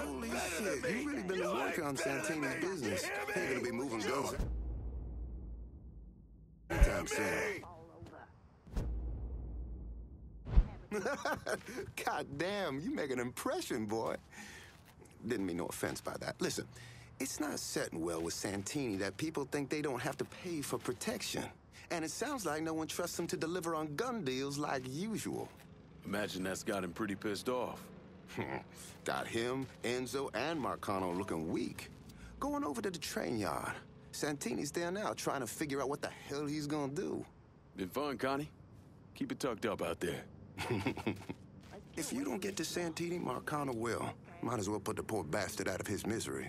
Holy shit, you really been to work on Santini's business. Ain't gonna be moving guns anytime soon. God damn, you make an impression, boy. Didn't mean no offense by that. Listen, it's not setting well with Santini that people think they don't have to pay for protection. And it sounds like no one trusts him to deliver on gun deals like usual. Imagine that's got him pretty pissed off. Got him, Enzo, and Marcano looking weak. Going over to the train yard. Santini's there now trying to figure out what the hell he's gonna do. Been fun, Connie. Keep it tucked up out there. If you don't get to Santini, Marcano will. Might as well put the poor bastard out of his misery.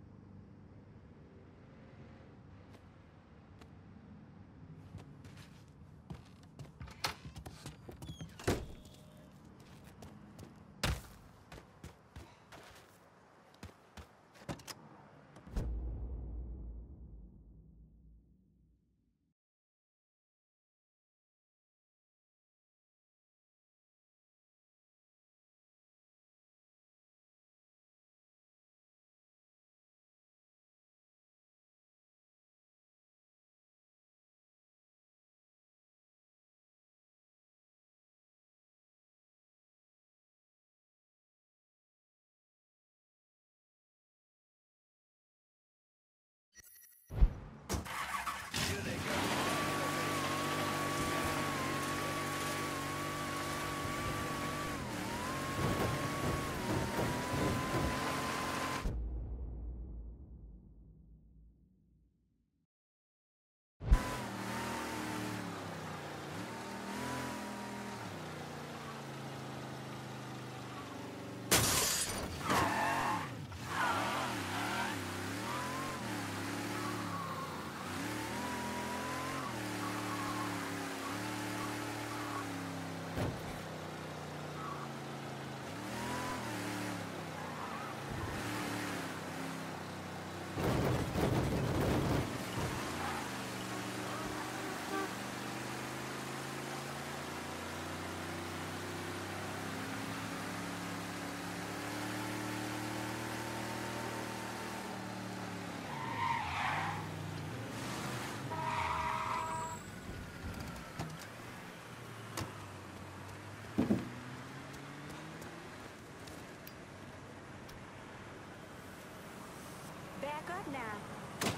Back up now.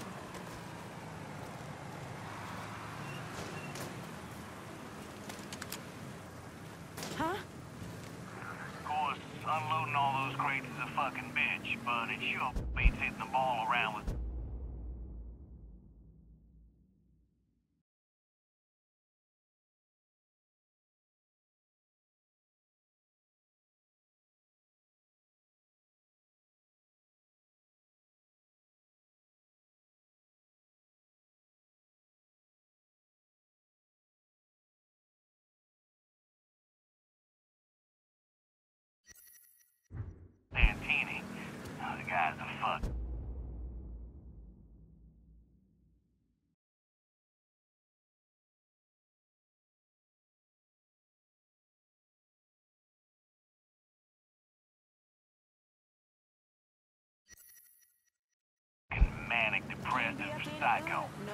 Huh? Of course, unloading all those crates is a fucking bitch, but it sure beats hitting the ball around with... Santini. The guy's a fuck. Manic, depressed, and psycho. No.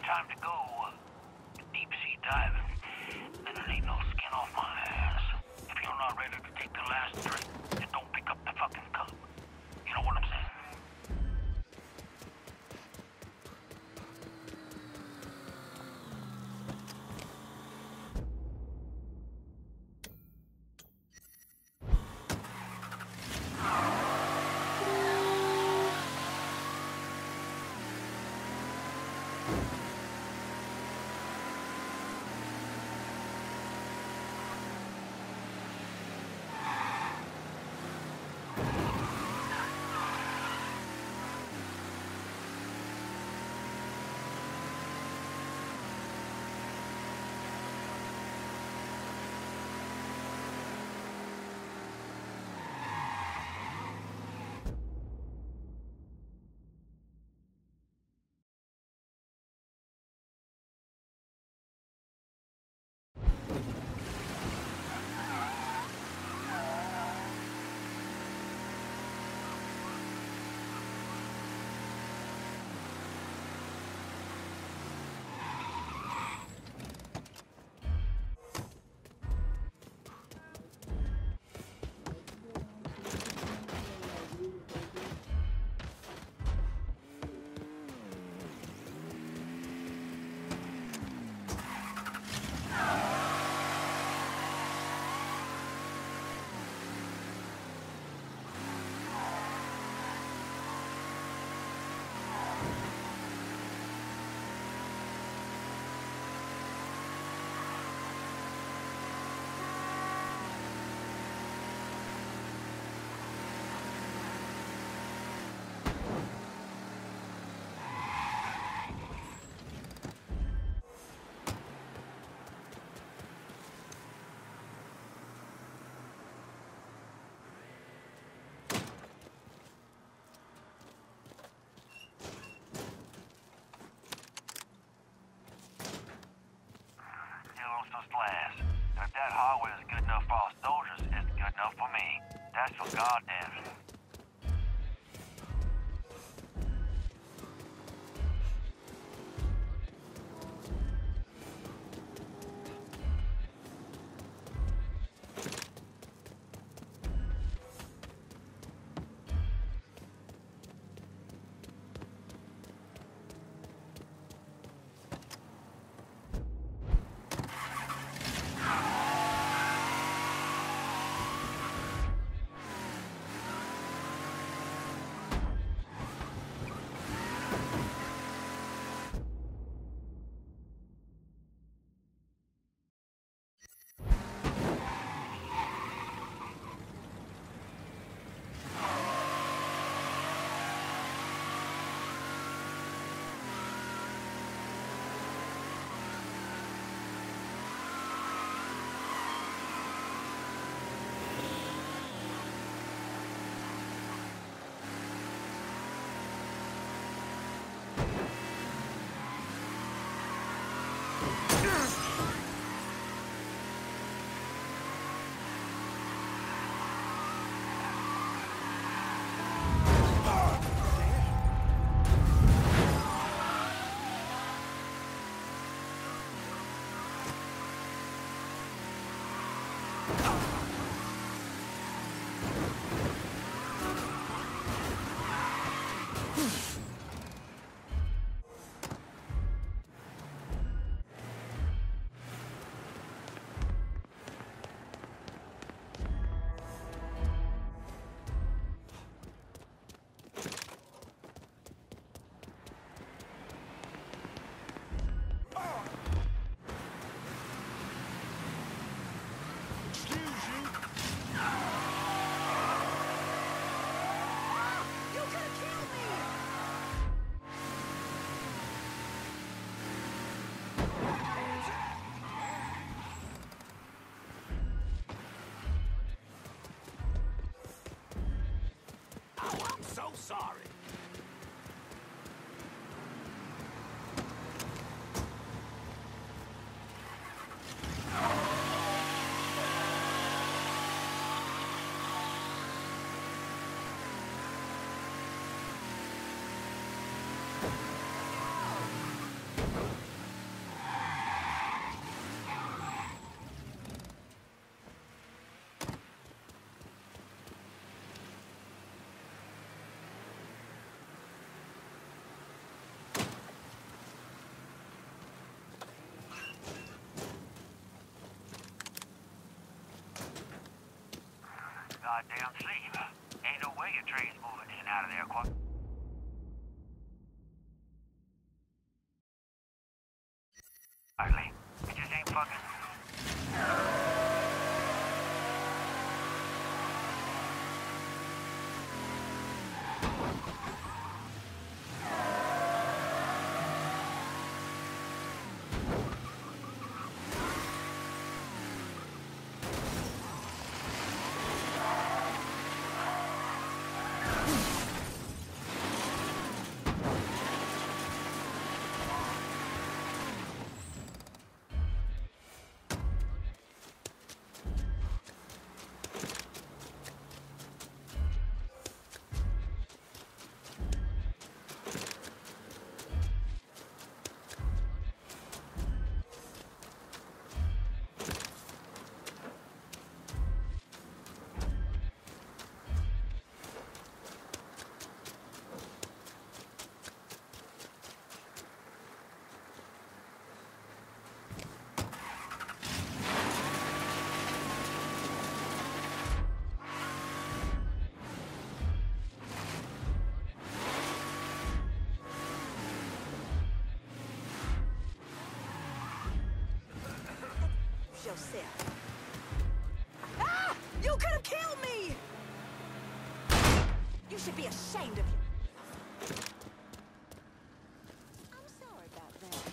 time to go deep sea diving, then there ain't no skin off my ass. If you're not ready to take the last drink, then don't pick up the fucking cup. You know what I'm saying? Last. If that hardware is good enough for our soldiers, it's good enough for me. That's for goddamn sure. Sorry. goddamn sleep. Ain't no way your train's moving in and out of there quick. Quietly. It just ain't fucking... Yourself. Ah! You could have killed me! You should be ashamed of you. I'm sorry about that.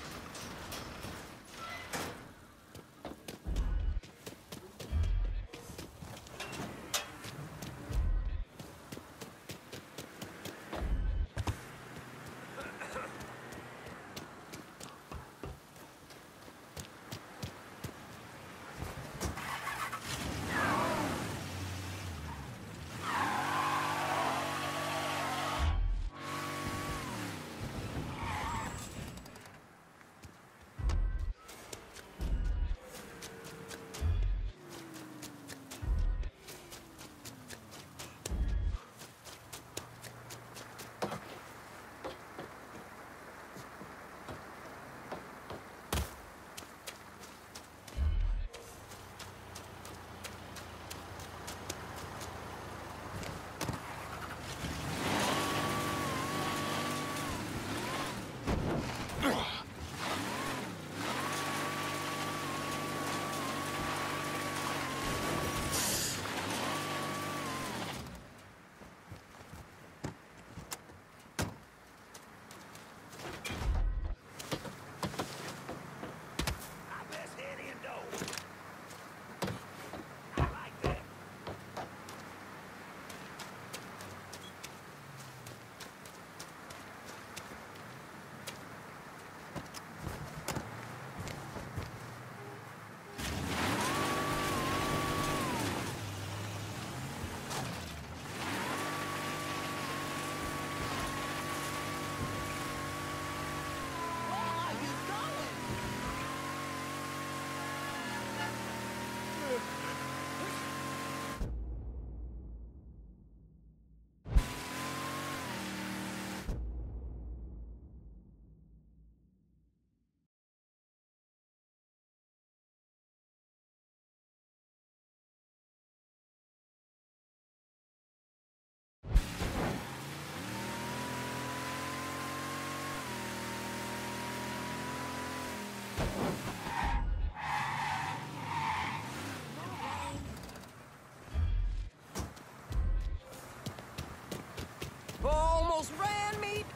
Almost ran me.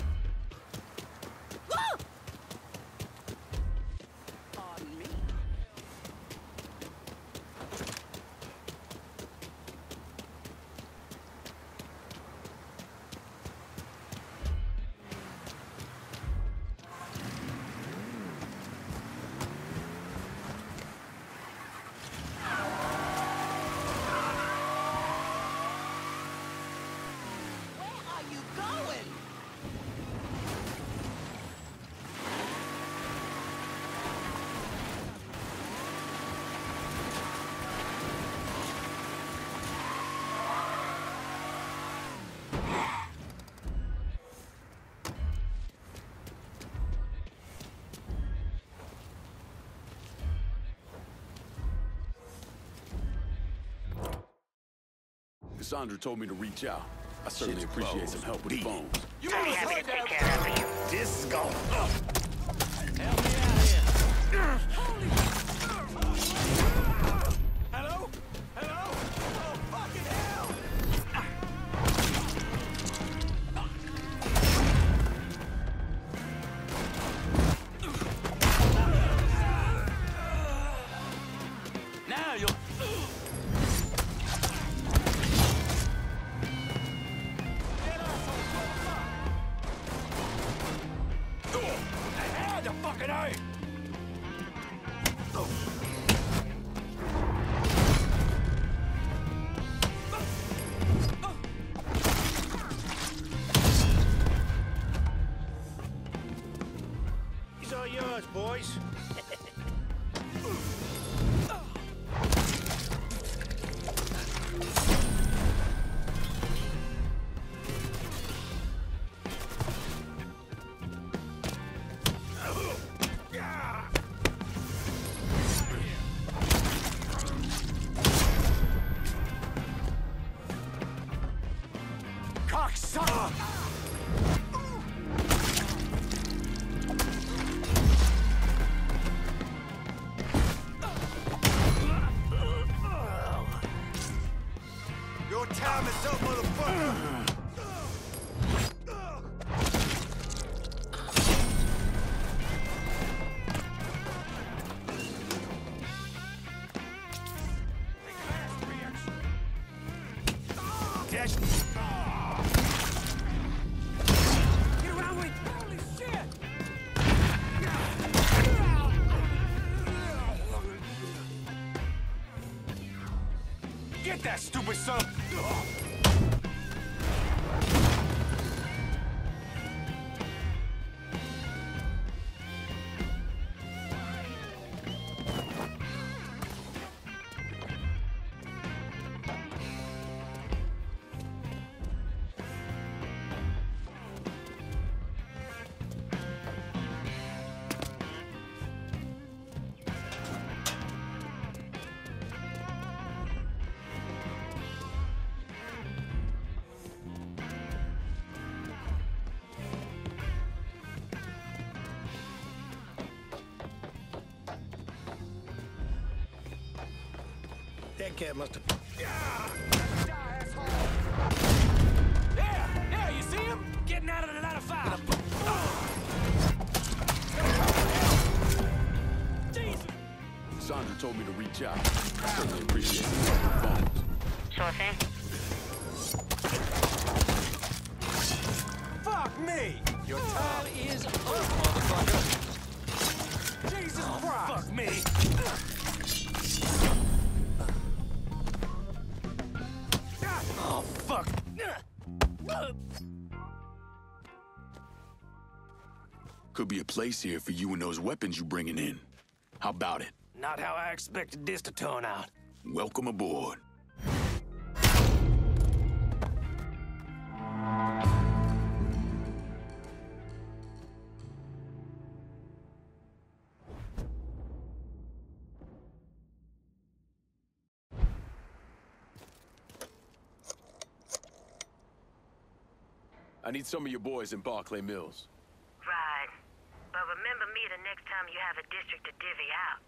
Ah! Pardon me. Sandra told me to reach out. I certainly appreciate some help with the phones. You I'll be almost happy heard to take that. care of it for you. This is gone. Help me out here. Hello? Hello? Oh, fucking hell! Now you're... I had the fucking eye! These are yours, boys. Cocksucker! Your time is up, motherfucker. Dash. Get around with it! Holy shit! Get that stupid son. That cat must have... There! You see him? Getting out of the line of fire! Jesus! Sandra told me to reach out. I certainly appreciate some help with the phones. Sure thing. Fuck me! Your time is up, motherfucker! Jesus Christ! Fuck me! Oh, fuck! Could be a place here for you and those weapons you bringing in. How about it? Not how I expected this to turn out. Welcome aboard. I need some of your boys in Barclay Mills. Right. But remember me the next time you have a district to divvy out.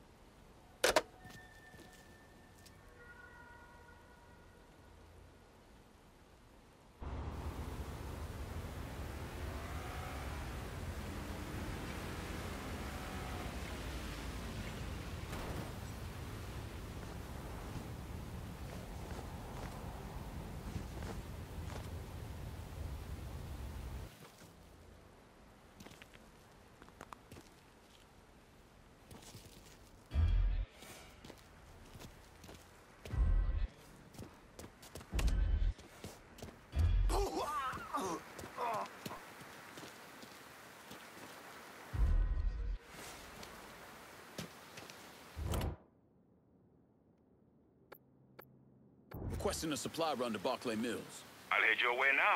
Requesting a supply run to Barclay Mills. I'll head your way now.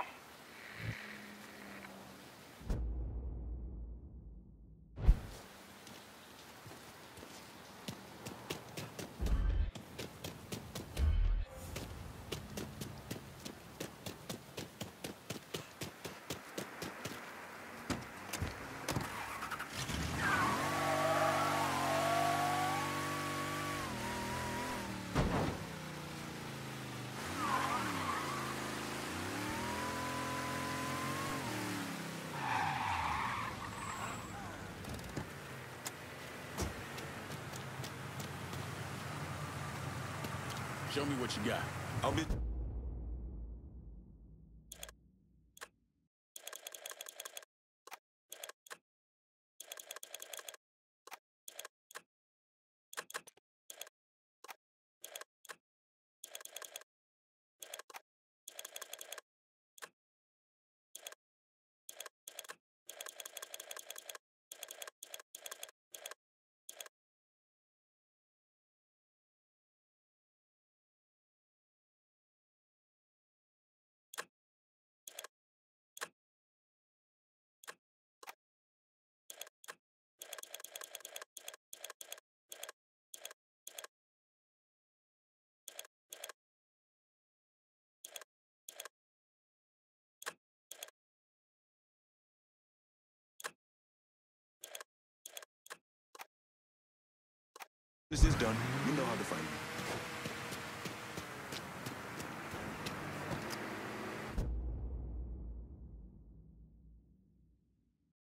Show me what you got. I'll be... This is done. You know how to find me.